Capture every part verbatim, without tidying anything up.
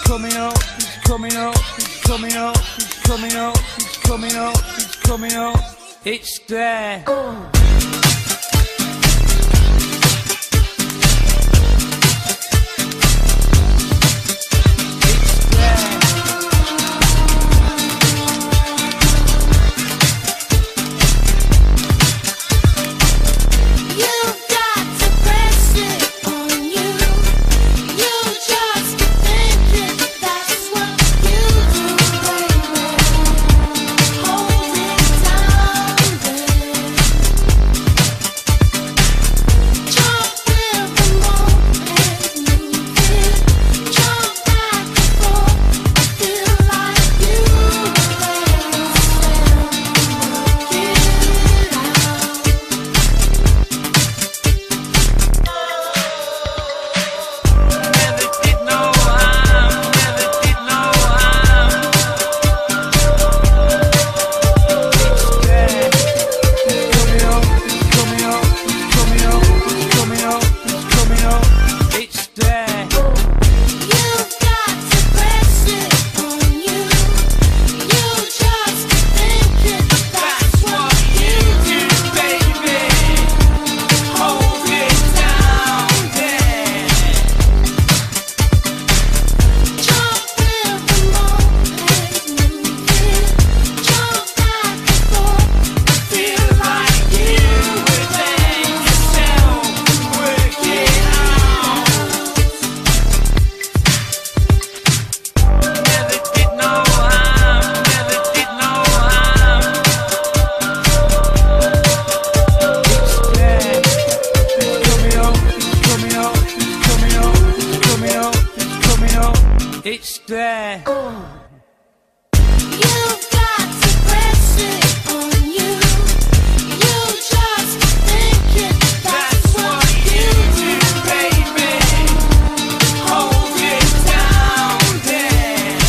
coming up, he's coming up, he's coming up, he's coming up, he's coming up, he's coming up, it's there. It's there. You've got to press it on you. You just think it, that's what you do, baby. Hold it down there.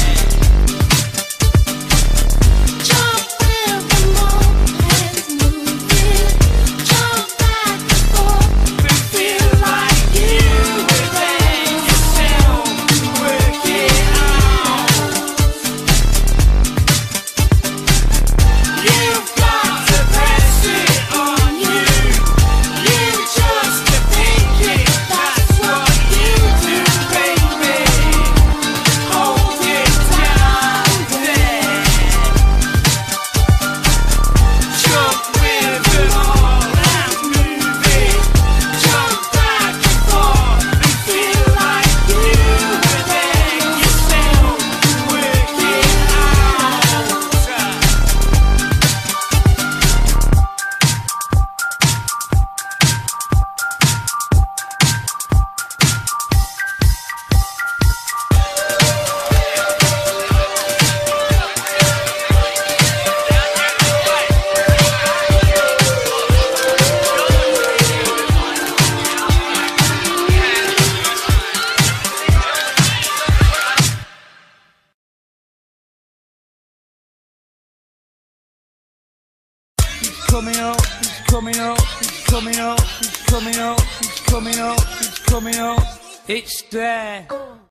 Jump with the moment, move it. Jump back and forth, feel like you within yourself. Work it. Coming up, he's coming up, he's coming up, he's coming up, he's coming up, he's coming up, it's there.